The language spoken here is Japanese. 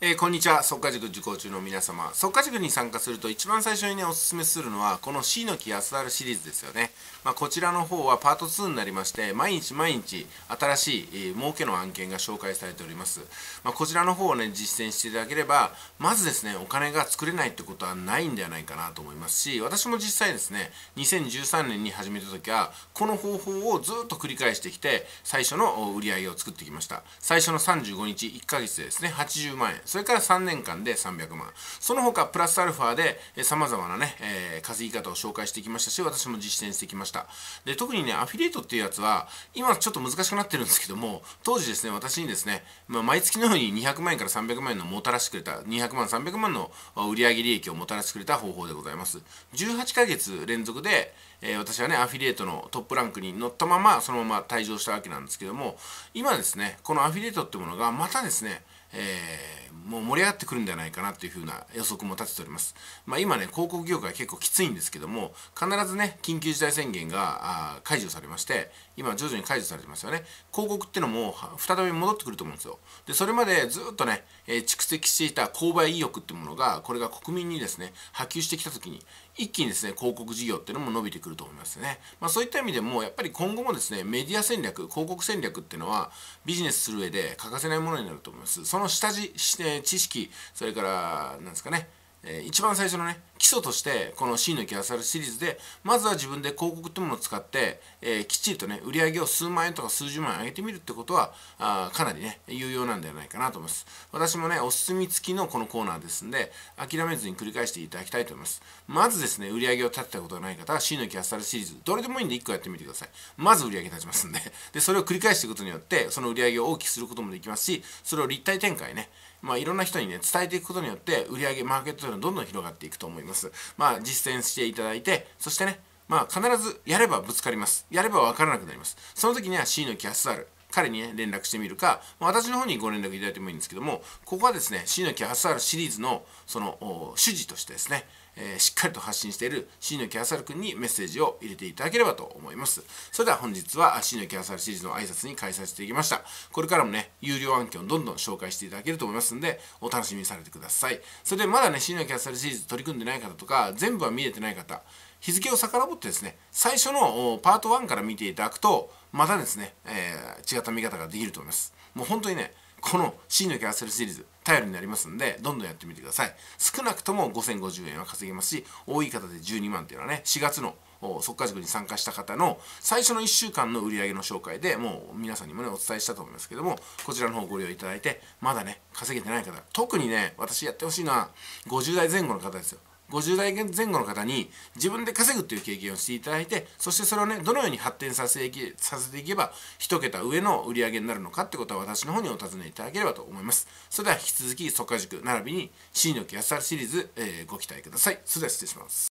こんにちは。速稼塾受講中の皆様。速稼塾に参加すると一番最初にね、おすすめするのは、この C の木安るシリーズですよね。こちらの方はパート2になりまして、毎日新しい、儲けの案件が紹介されております。こちらの方をね、実践していただければ、まずですね、お金が作れないってことはないんではないかなと思いますし、私も実際ですね、2013年に始めた時は、この方法をずっと繰り返してきて、最初の売り上げを作ってきました。最初の35日、1ヶ月でですね、80万円。それから3年間で300万。その他、プラスアルファで様々なね、稼ぎ方を紹介してきましたし、私も実践してきました。で、特にね、アフィリエイトっていうやつは、今ちょっと難しくなってるんですけども、当時ですね、私にですね、毎月のように200万円から300万円のもたらしてくれた、200万、300万の売上利益をもたらしてくれた方法でございます。18ヶ月連続で、私はね、アフィリエイトのトップランクに乗ったまま、そのまま退場したわけなんですけども、今ですね、このアフィリエイトっていうものが、またですね、もう盛り上がってくるんではないかなというふうな予測も立てております。今ね、広告業界結構きついんですけども、必ずね、緊急事態宣言が解除されまして、今徐々に解除されてますよね。広告ってのも再び戻ってくると思うんですよ。で、それまでずっとね、蓄積していた購買意欲っていうものが、これが国民にですね、波及してきたときに、一気にですね、広告事業っていうのも伸びてくると思いますね。そういった意味でも、やっぱり今後もですね、メディア戦略、広告戦略っていうのは、ビジネスする上で欠かせないものになると思います。その下地、知識、それから、なんですかね、一番最初のね、基礎として、この C の木あさるシリーズで、まずは自分で広告ってものを使って、きっちりとね、売り上げを数万円とか数十万円上げてみるってことは、かなりね、有用なんではないかなと思います。私もね、お墨付きのこのコーナーですんで、諦めずに繰り返していただきたいと思います。まずですね、売り上げを立てたことがない方は、C の木あさるシリーズ、どれでもいいんで1個やってみてください。まず売り上げ立ちますんで、それを繰り返していくことによって、その売り上げを大きくすることもできますし、それを立体展開ね、いろんな人にね、伝えていくことによって、売上マーケットというのはどんどん広がっていくと思います。実践していただいて、そしてね、必ずやればぶつかります。やれば分からなくなります。その時には C の木安る。彼にね、連絡してみるか、私の方にご連絡いただいてもいいんですけども、ここはですね、C の木安るシリーズの、その、主事としてですね、しっかりと発信している C の木あさるくんにメッセージを入れていただければと思います。それでは本日は C の木あさるシリーズの挨拶に返させていただきました。これからもね、有料案件をどんどん紹介していただけると思いますので、お楽しみにされてください。それでまだね、C の木あさるシリーズ取り組んでない方とか、全部は見れてない方、日付を遡ってですね、最初のパート1から見ていただくと、またですね、違った見方ができると思います。もう本当にね、この C のキャッスルシリーズ、頼りになりますんで、どんどんやってみてください。少なくとも5050円は稼げますし、多い方で12万っていうのはね、4月の速稼塾に参加した方の最初の1週間の売り上げの紹介でもう皆さんにもね、お伝えしたと思いますけども、こちらの方をご利用いただいて、まだね、稼げてない方、特にね、私やってほしいのは50代前後の方ですよ。50代前後の方に自分で稼ぐっていう経験をしていただいて、そしてそれをね、どのように発展させていけば一桁上の売り上げになるのかってことは私の方にお尋ねいただければと思います。それでは引き続き速稼塾並びに C の木安るシリーズ、ご期待ください。それでは失礼します。